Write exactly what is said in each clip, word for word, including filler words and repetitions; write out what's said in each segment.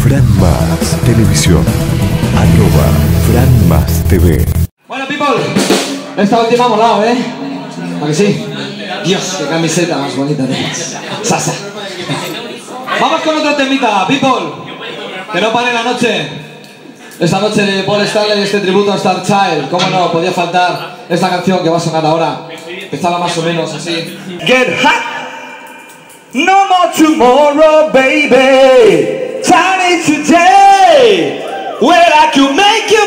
Fran Más Televisión. Arroba Fran Más T V. Bueno, people, esta última ha molado, ¿eh? ¿A que sí? Dios, qué camiseta más bonita tienes. Sasa. Vamos con otro temita, people. Que no pare la noche. Esta noche de Paul Stanley, este tributo a Star Child. Cómo no, podía faltar esta canción que va a sonar ahora. Empezaba más o menos así. Get hot. No more tomorrow, baby. Tiny today. Where I can make you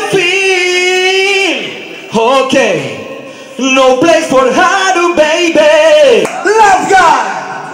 feel okay. No place for harder, baby. Love God.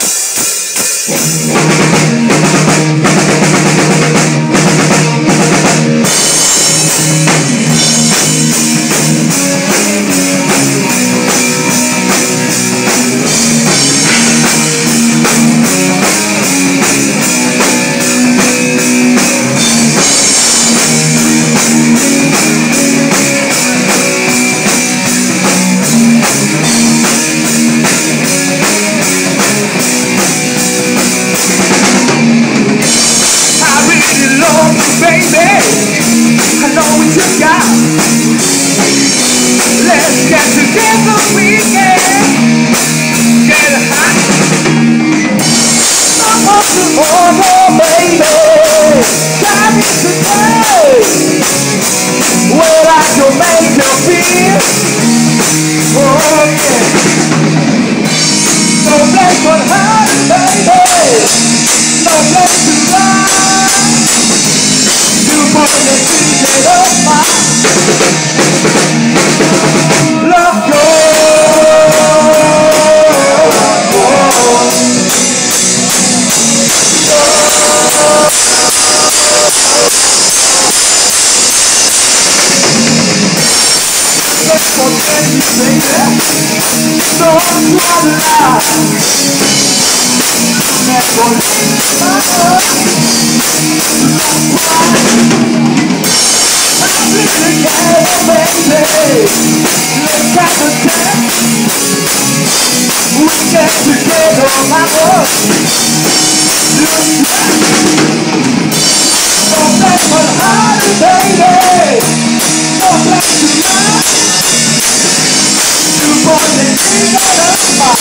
Baby, I know what you got. Let's get together, we can get hot. No more tomorrow, baby. Time is today. Well, I can make you feel. Oh yeah. No place for hide, baby. No place to lie. You put the secret of my love go. Let's forget you, baby. Don't try to lie. Never leave my heart. I'm together, baby. Let's have a dance. We get together, my love. Don't let one hide, baby. Don't let you lie. You put the secret of my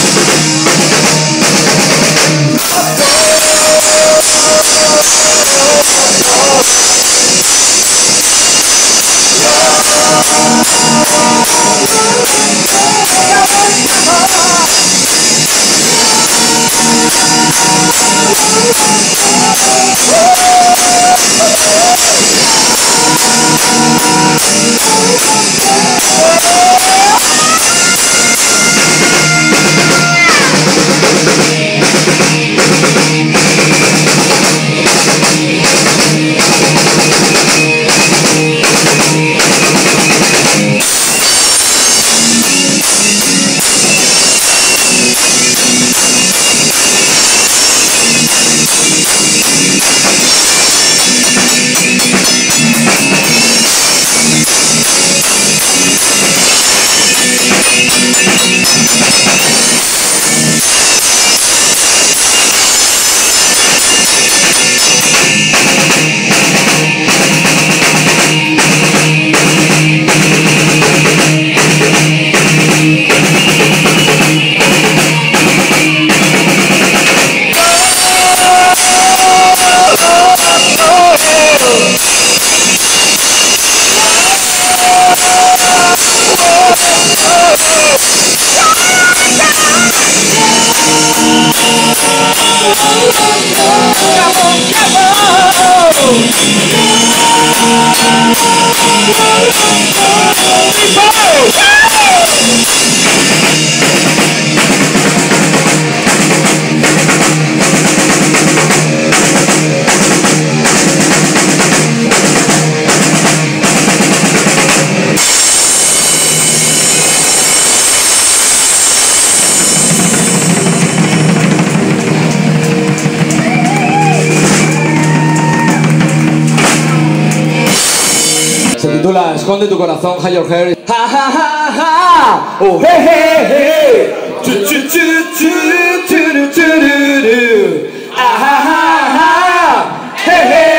Se titula Esconde tu corazón, Hide Your Hair. Ja ja ja ja. Oh hey hey hey. Tu tu tu tu tu tu tu tu. Ah ha ha ha. Hey hey.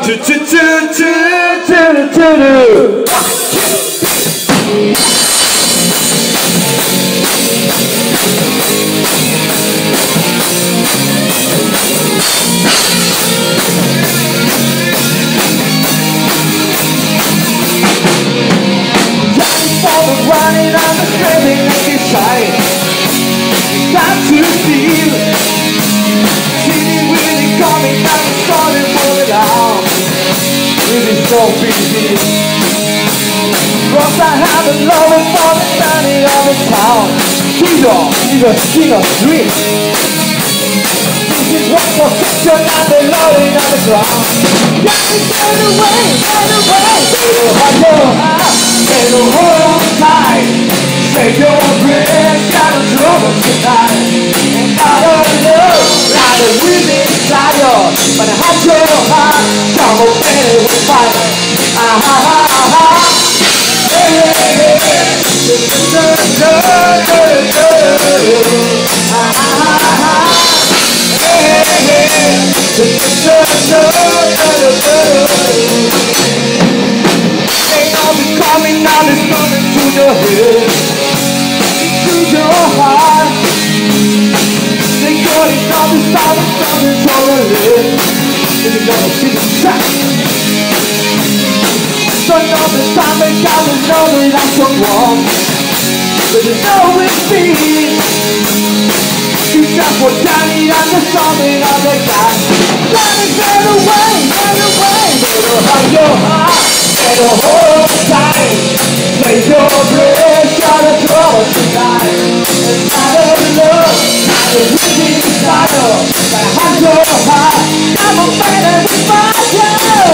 Running on the screaming like it's shy. Time to feel. City really coming down the starting for it out. Really so busy. Cause I have a loving for the standing of the town. Hero is a king of dreams. This is one for section and the loading on the ground. Yeah, get away, get away. They don't have your heart. They don't hold on tight. Take your breath, gotta trouble tonight. And I don't know, like a really desire. But I have your heart, come on, baby, we'll fight. Ah ha ha ha. Hey, hey, hey, hey. Ah ha ha ha. Hey, hey, hey. Ain't no be coming now, it's coming to your head, to your heart. They got it now, it's coming, coming to your head. You're gonna see the track. Don't know the time, they got to know that I'm so wrong. But you know it's me. You just want Johnny and the something of the guy. Let me get away, get away. They don't have your heart, they don't hold tight. Take your breath, gotta trouble tonight. And I don't know, I don't really desire. But I have your heart, I'm a man and we fight you.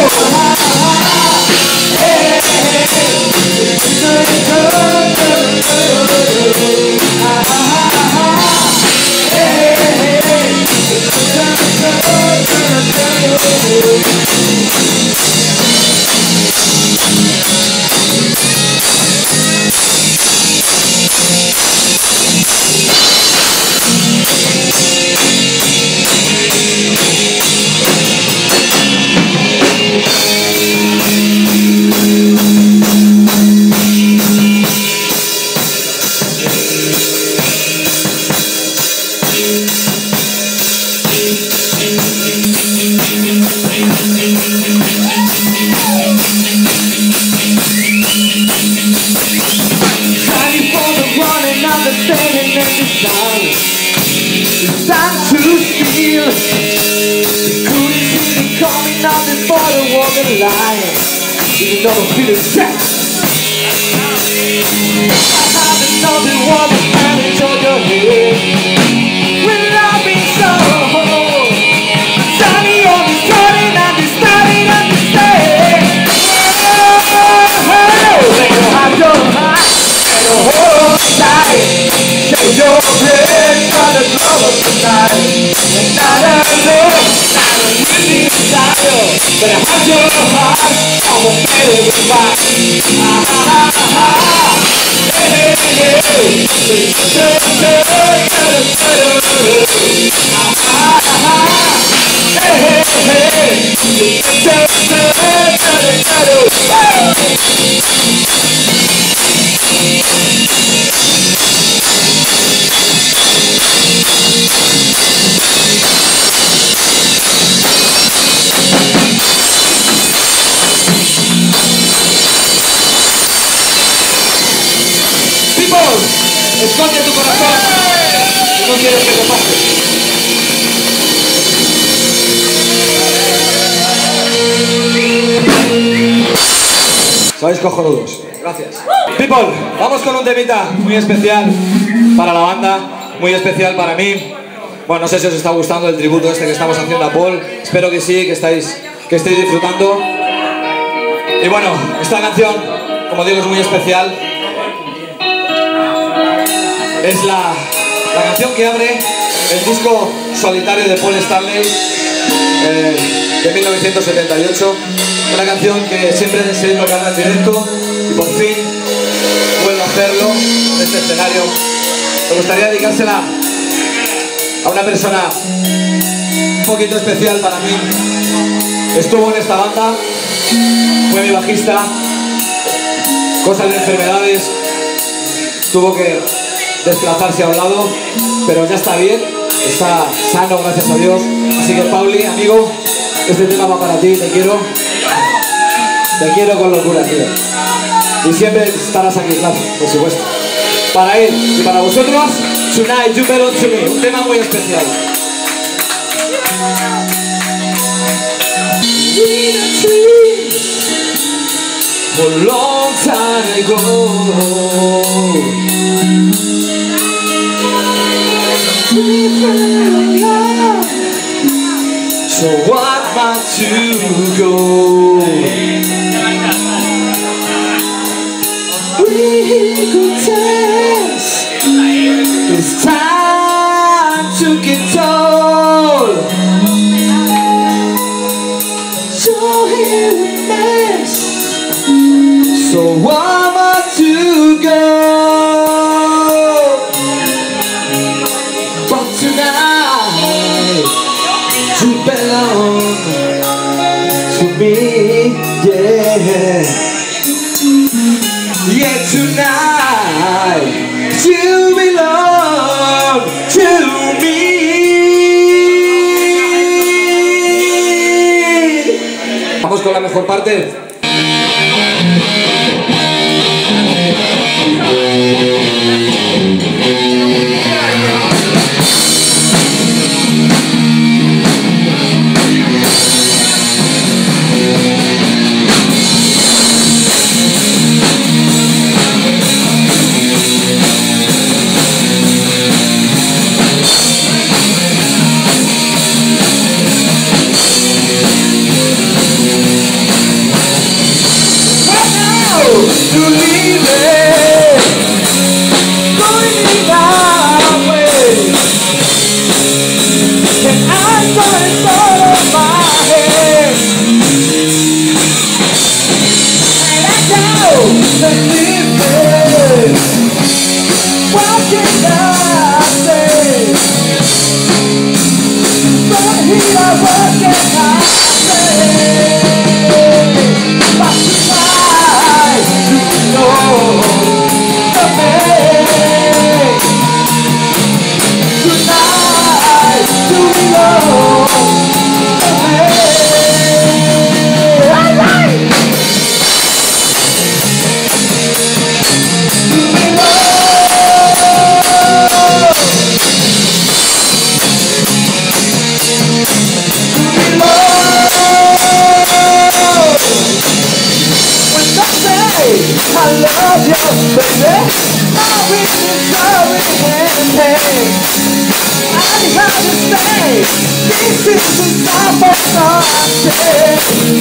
Hey, hey, hey. It's time to steal. You couldn't see me coming out before the walk the line. You know I'm feeling trapped. I haven't known the one that's having on your head. We're loving so. Sunny on the turning and the starting and the stay. They don't have your heart, they don't hold tight. Take your breath, gotta trouble tonight. And I don't know, I don't really desire. But I have your heart, I'm a better with mine. Ah ha ha ha. Hey hey hey. Ah ha ha. Hey hey esconde tu corazón si no quieres que te pase. Sois cojonudos. Gracias. People, vamos con un temita muy especial para la banda, muy especial para mí. Bueno, no sé si os está gustando el tributo este que estamos haciendo a Paul. Espero que sí, que estáis, que estéis disfrutando. Y bueno, esta canción, como digo, es muy especial. Es la, la canción que abre el disco solitario de Paul Stanley eh, de mil novecientos setenta y ocho. Una canción que siempre deseé tocarla en directo y por fin vuelvo a hacerlo en este escenario. Me gustaría dedicársela a una persona un poquito especial para mí, Estuvo en esta banda, fue mi bajista, cosas de enfermedades, tuvo que desplazarse a un lado, pero ya está bien, está sano, gracias a Dios. Así que Pauli, amigo, este tema va para ti, te quiero, te quiero con locura, tío. Y siempre estarás aquí, claro, por supuesto. Para él y para vosotros, Tonight You Belong to Me, un tema muy especial. A long time ago, so what about to go? We could dance. It's time to get told. So here we mess. So what about to go? But tonight you belong to me, yeah. Yeah, tonight you belong to me. Vamos con la mejor parte. To leave it, going our way, and I saw it all of my head, and I know that leave it. What can I say? But here, what can I say? But tonight, you know the pain. Tonight, you know the pain. All right. You I love you, baby. My weakness, sorry, and pain. I understand. This is the time for something.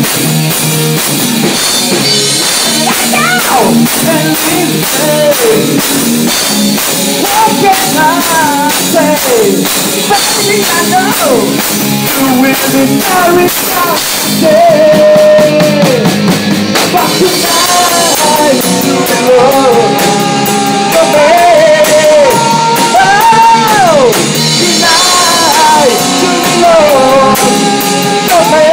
And I know that leaves me. What can I say? Baby, I know you will be sorry someday. But tonight, you belong to me. Oh, tonight, you belong to me.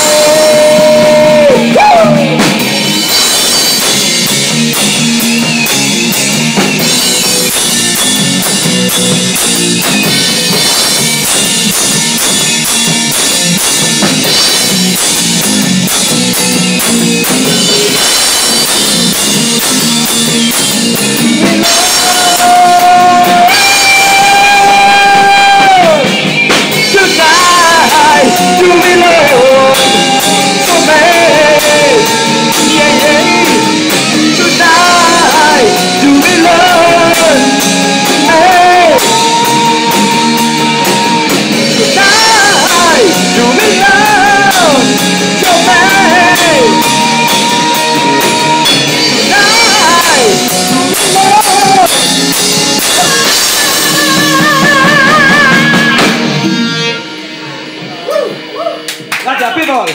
Gracias, people.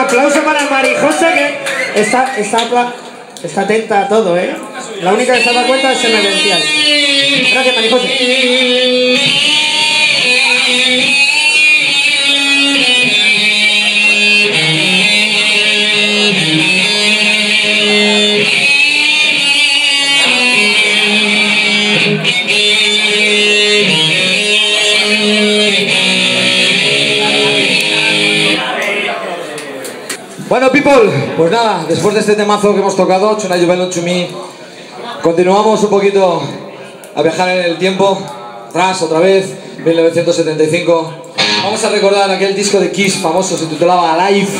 aplauso para Marijose, que está, está, está atenta a todo, ¿eh? La única que se da cuenta es Emergencial. Gracias, Marijose. Bueno, people, pues nada, después de este temazo que hemos tocado, Tonight You Belong to Me, continuamos un poquito a viajar en el tiempo, atrás otra vez, mil novecientos setenta y cinco. Vamos a recordar aquel disco de Kiss famoso, se titulaba Alive.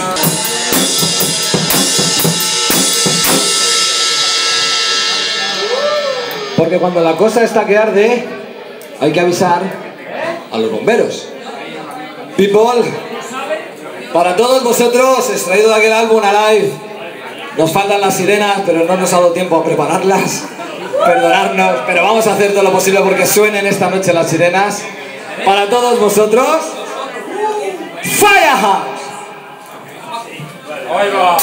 Porque cuando la cosa está que arde, hay que avisar a los bomberos. People, para todos vosotros, extraído de aquel álbum Alive, nos faltan las sirenas, pero no nos ha dado tiempo a prepararlas. Perdonadnos, pero vamos a hacer todo lo posible porque suenen esta noche las sirenas. Para todos vosotros, Firehouse. Ahí va.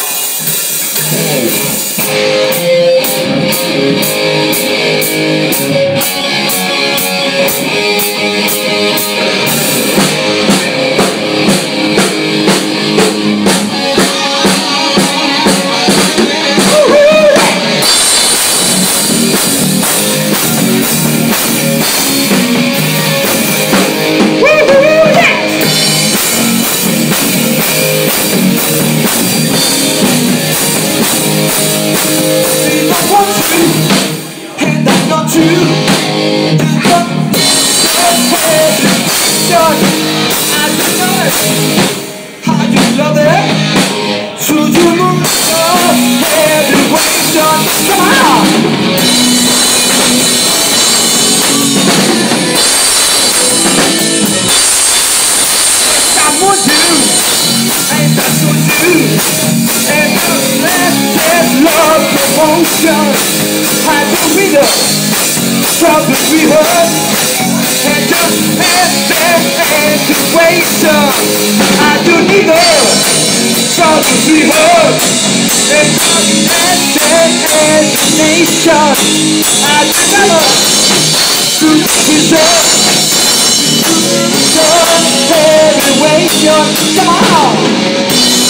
Had to read up, something we heard, and just had situation. I do need up, something we heard, and just had nation. I develop to preserve, elevation. Come on.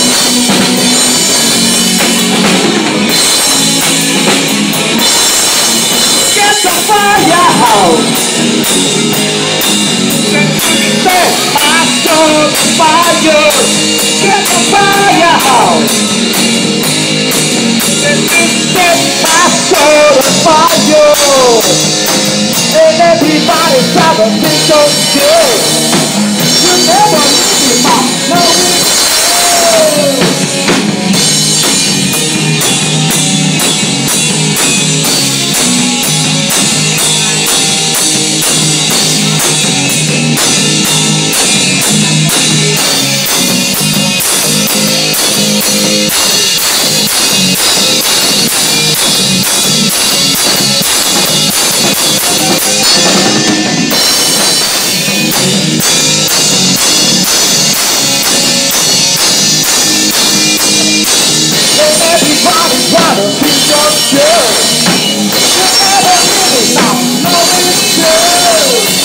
The firehouse. Set my soul fire. Get the firehouse. Set my soul fire. And everybody's trying to think so good. You never leave my no. Everybody's got a piece of shit. You never really stop, no it's true.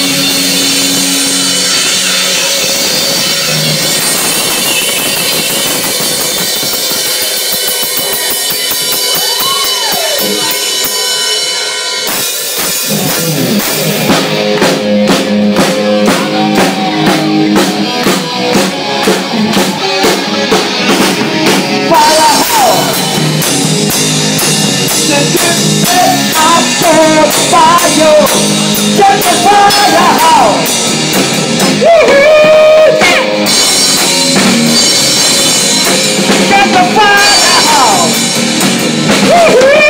Fire, get the firehouse. Woohoo! Get the firehouse. Woohoo!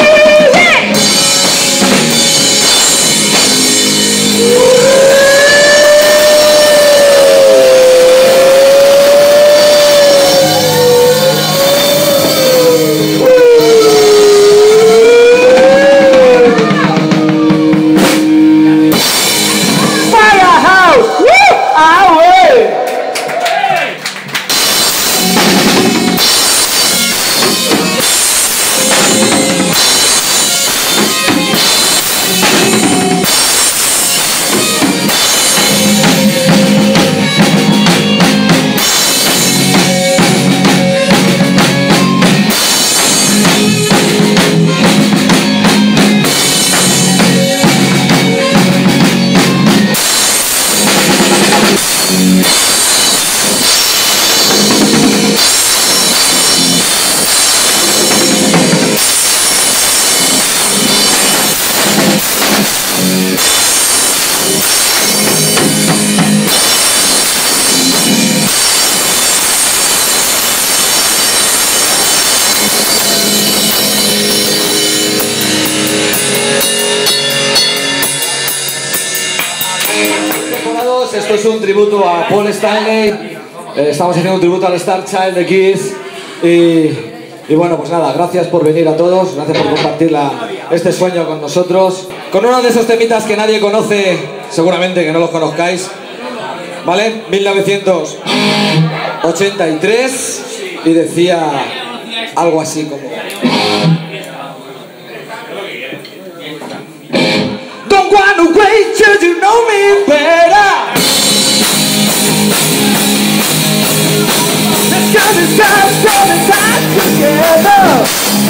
Esto es un tributo a Paul Stanley. Eh, estamos haciendo un tributo al Star Child de Kiss. Y, y bueno, pues nada, gracias por venir a todos. Gracias por compartir la, este sueño con nosotros. Con uno de esos temitas que nadie conoce, seguramente que no los conozcáis. ¿Vale? mil novecientos ochenta y tres. Y decía algo así como... Don't wanna wait till you know me better. Let's go this time, spend the time together.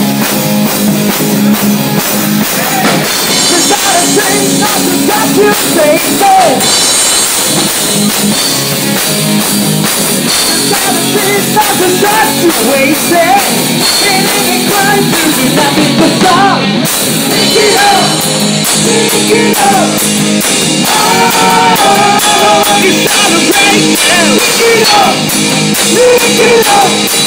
There's not a thing, nothing that you say, no. There's not a thing, nothing that you wasted. Ain't any crime to do nothing but stop. Pick it up. Pick it up. Oh, it's time to break down. Pick it up. Pick it up.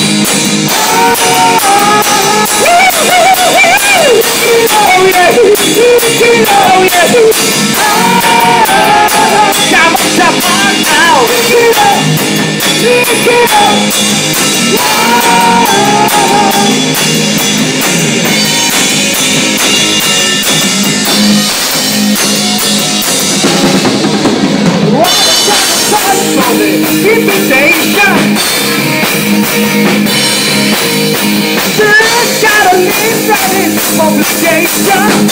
Oh, pick it up, yeah. Pick it up, yeah. Oh, come on, come on now. Pick it up. Pick it up. Invitation. Just gotta live that is obligation.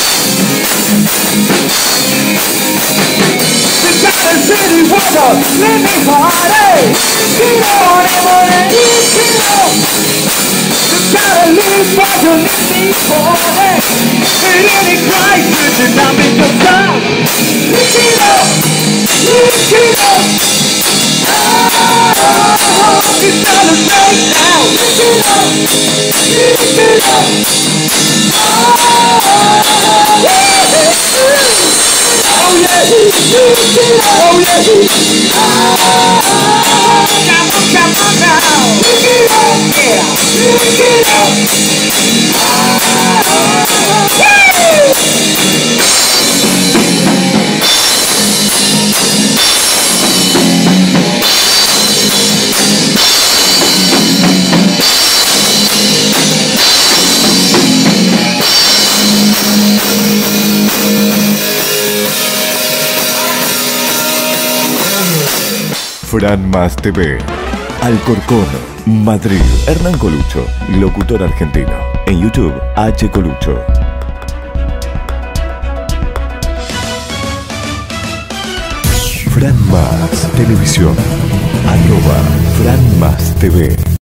The gotta city water, let me party. Get on it, on it, get on. The gotta live for you, let me party. And any crisis, and I'm in the town. Pick it up, pick it up. Oh, it's time to break down. Pick it up, pick it up. Oh, yeah. Oh, yeah. Pick it up. Oh, yeah. Oh, come on, come on now. Pick it up, yeah. Pick it up. Oh, yeah. Fran Mas T V. Alcorcón, Madrid. Hernán Colucho, locutor argentino. En YouTube, H. Colucho. Fran Mas Televisión. Arroba Fran Mas T V.